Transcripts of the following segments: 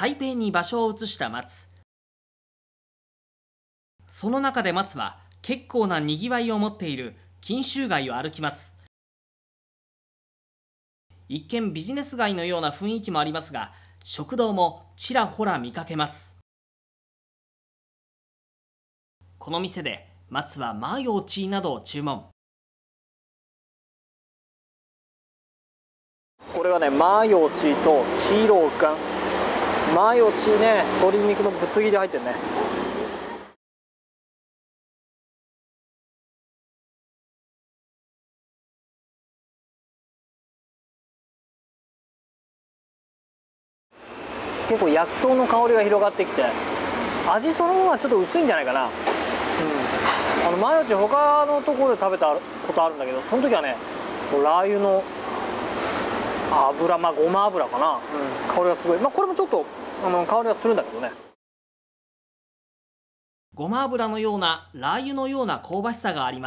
台北に場所を移した松。その中で松は結構なにぎわいを持っている錦州街を歩きます。一見ビジネス街のような雰囲気もありますが、食堂もちらほら見かけます。この店で松はマーヨーチーなどを注文。 これはね、マーヨーチーとチーローカン。マーヨーチーね、鶏肉のぶつ切り入ってるね。結構薬草の香りが広がってきて、味そのものはちょっと薄いんじゃないかな。マーヨーチー他のところで食べたことあるんだけど、その時はね、ラー油の油、ごま油かな、香りがすごい。これもちょっと香りがするんだけどね。 ごま油のようなラー油のような香ばしさがあります。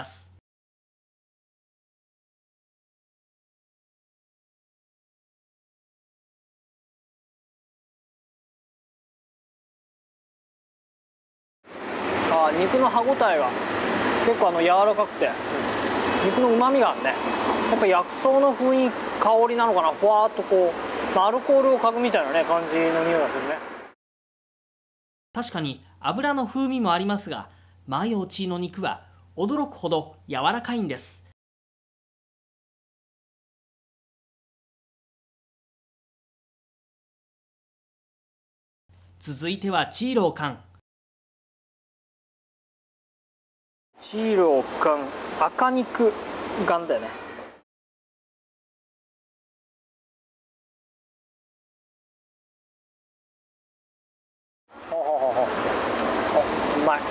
肉の歯ごたえが結構柔らかくて、肉のうまみがあるね。やっぱ薬草の雰囲気、香りなのかな。ふわーっとこう、アルコールを嗅ぐみたいなね、感じの匂いがするね。 確かに油の風味もありますが、マーヨーチーの肉は驚くほど柔らかいんです。続いてはチーローカン。 チーローカン、赤肉ガンだよね。うまい。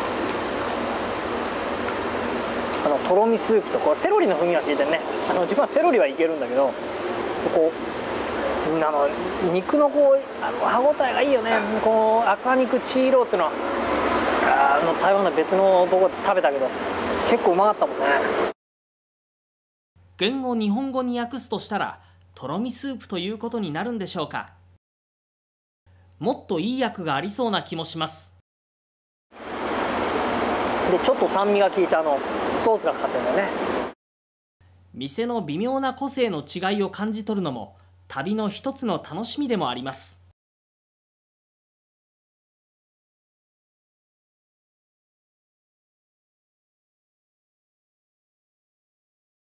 とろみスープとこうセロリの風味がついてるね。自分はセロリはいけるんだけど、こう肉のこう歯ごたえがいいよね。こう赤肉チーローっていうのは台湾の別のとこで食べたけど結構うまかったもんね。 原語日本語に訳すとしたらとろみスープということになるんでしょうか。もっといい訳がありそうな気もします。 でちょっと酸味が効いたソースがかかってるんだよね。 店の微妙な個性の違いを感じ取るのも旅の一つの楽しみでもあります。